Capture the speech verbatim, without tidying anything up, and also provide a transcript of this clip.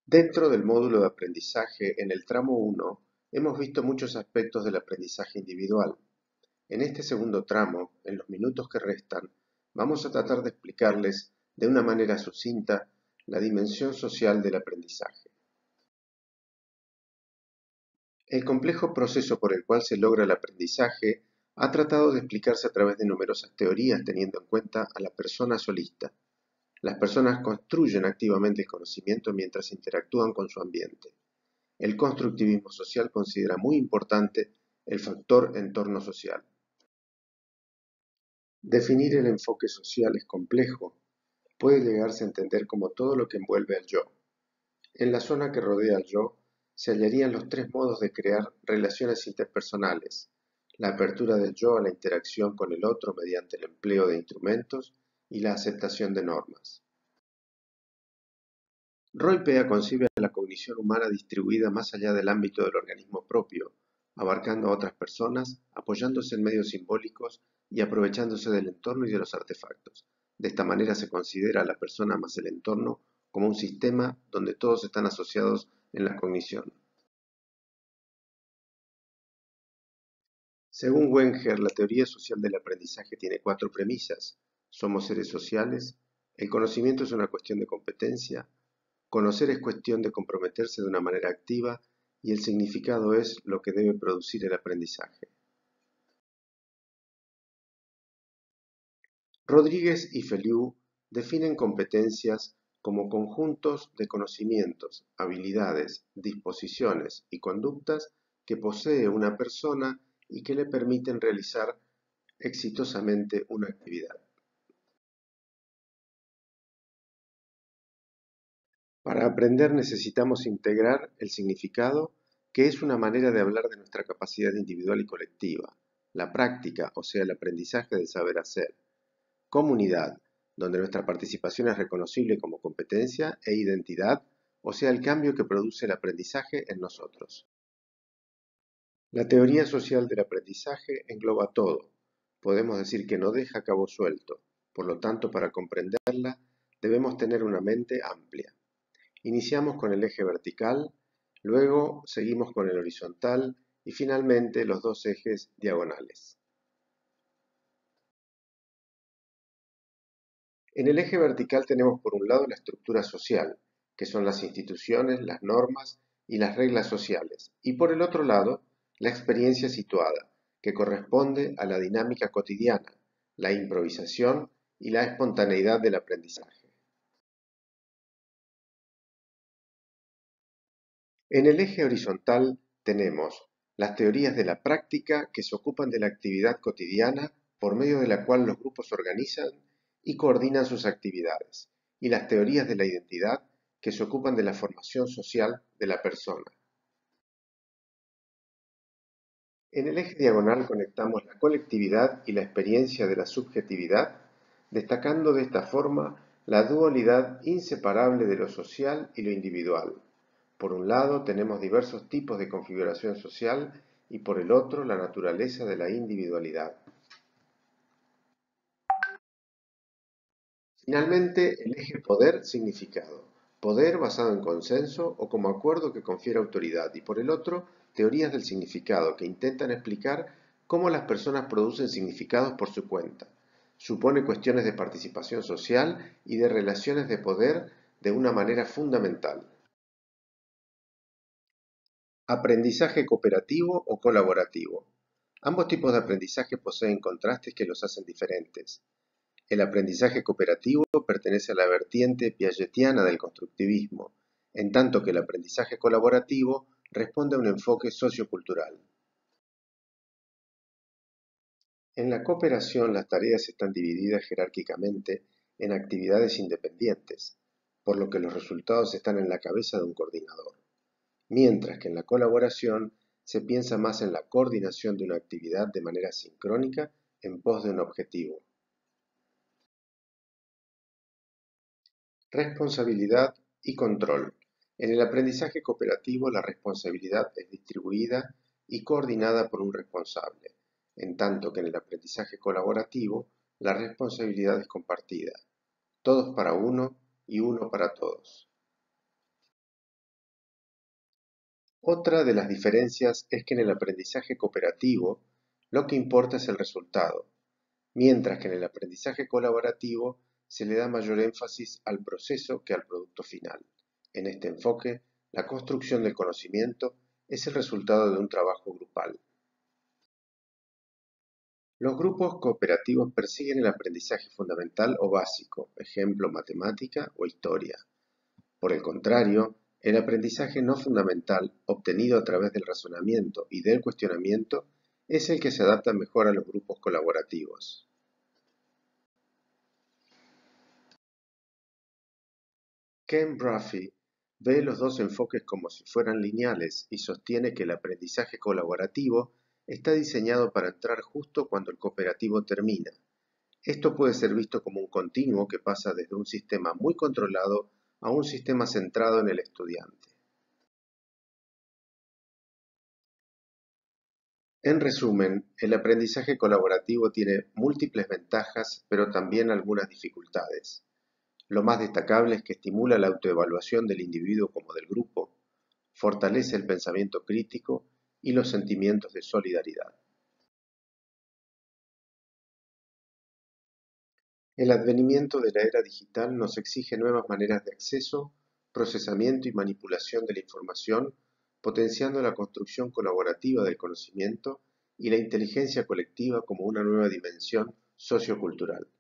Dentro del módulo de aprendizaje, en el tramo uno, hemos visto muchos aspectos del aprendizaje individual. En este segundo tramo, en los minutos que restan, vamos a tratar de explicarles de una manera sucinta la dimensión social del aprendizaje. El complejo proceso por el cual se logra el aprendizaje ha tratado de explicarse a través de numerosas teorías teniendo en cuenta a la persona solista. Las personas construyen activamente el conocimiento mientras interactúan con su ambiente. El constructivismo social considera muy importante el factor entorno social. Definir el enfoque social es complejo. Puede llegarse a entender como todo lo que envuelve al yo. En la zona que rodea al yo se hallarían los tres modos de crear relaciones interpersonales: la apertura del yo a la interacción con el otro mediante el empleo de instrumentos y la aceptación de normas. Roy Pea concibe a la cognición humana distribuida más allá del ámbito del organismo propio, abarcando a otras personas, apoyándose en medios simbólicos y aprovechándose del entorno y de los artefactos. De esta manera se considera a la persona más el entorno como un sistema donde todos están asociados en la cognición. Según Wenger, la teoría social del aprendizaje tiene cuatro premisas. Somos seres sociales, el conocimiento es una cuestión de competencia, conocer es cuestión de comprometerse de una manera activa y el significado es lo que debe producir el aprendizaje. Rodríguez y Feliu definen competencias como conjuntos de conocimientos, habilidades, disposiciones y conductas que posee una persona y que le permiten realizar exitosamente una actividad. Para aprender necesitamos integrar el significado, que es una manera de hablar de nuestra capacidad individual y colectiva, la práctica, o sea, el aprendizaje del saber hacer, comunidad, donde nuestra participación es reconocible como competencia, e identidad, o sea, el cambio que produce el aprendizaje en nosotros. La teoría social del aprendizaje engloba todo. Podemos decir que no deja cabo suelto, por lo tanto, para comprenderla debemos tener una mente amplia. Iniciamos con el eje vertical, luego seguimos con el horizontal y finalmente los dos ejes diagonales. En el eje vertical tenemos por un lado la estructura social, que son las instituciones, las normas y las reglas sociales, y por el otro lado la experiencia situada, que corresponde a la dinámica cotidiana, la improvisación y la espontaneidad del aprendizaje. En el eje horizontal tenemos las teorías de la práctica que se ocupan de la actividad cotidiana por medio de la cual los grupos organizan y coordinan sus actividades, y las teorías de la identidad que se ocupan de la formación social de la persona. En el eje diagonal conectamos la colectividad y la experiencia de la subjetividad, destacando de esta forma la dualidad inseparable de lo social y lo individual. Por un lado tenemos diversos tipos de configuración social y por el otro la naturaleza de la individualidad. Finalmente, el eje poder-significado. Poder basado en consenso o como acuerdo que confiere autoridad y por el otro, teorías del significado que intentan explicar cómo las personas producen significados por su cuenta. Supone cuestiones de participación social y de relaciones de poder de una manera fundamental. Aprendizaje cooperativo o colaborativo. Ambos tipos de aprendizaje poseen contrastes que los hacen diferentes. El aprendizaje cooperativo pertenece a la vertiente piagetiana del constructivismo, en tanto que el aprendizaje colaborativo responde a un enfoque sociocultural. En la cooperación las tareas están divididas jerárquicamente en actividades independientes, por lo que los resultados están en la cabeza de un coordinador, mientras que en la colaboración se piensa más en la coordinación de una actividad de manera sincrónica en pos de un objetivo. Responsabilidad y control. En el aprendizaje cooperativo la responsabilidad es distribuida y coordinada por un responsable, en tanto que en el aprendizaje colaborativo la responsabilidad es compartida, todos para uno y uno para todos. Otra de las diferencias es que en el aprendizaje cooperativo lo que importa es el resultado, mientras que en el aprendizaje colaborativo se le da mayor énfasis al proceso que al producto final. En este enfoque, la construcción del conocimiento es el resultado de un trabajo grupal. Los grupos cooperativos persiguen el aprendizaje fundamental o básico, ejemplo matemática o historia. Por el contrario, el aprendizaje no fundamental, obtenido a través del razonamiento y del cuestionamiento, es el que se adapta mejor a los grupos colaborativos. Ken Bruffy ve los dos enfoques como si fueran lineales y sostiene que el aprendizaje colaborativo está diseñado para entrar justo cuando el cooperativo termina. Esto puede ser visto como un continuo que pasa desde un sistema muy controlado a un sistema centrado en el estudiante. En resumen, el aprendizaje colaborativo tiene múltiples ventajas, pero también algunas dificultades. Lo más destacable es que estimula la autoevaluación del individuo como del grupo, fortalece el pensamiento crítico y los sentimientos de solidaridad. El advenimiento de la era digital nos exige nuevas maneras de acceso, procesamiento y manipulación de la información, potenciando la construcción colaborativa del conocimiento y la inteligencia colectiva como una nueva dimensión sociocultural.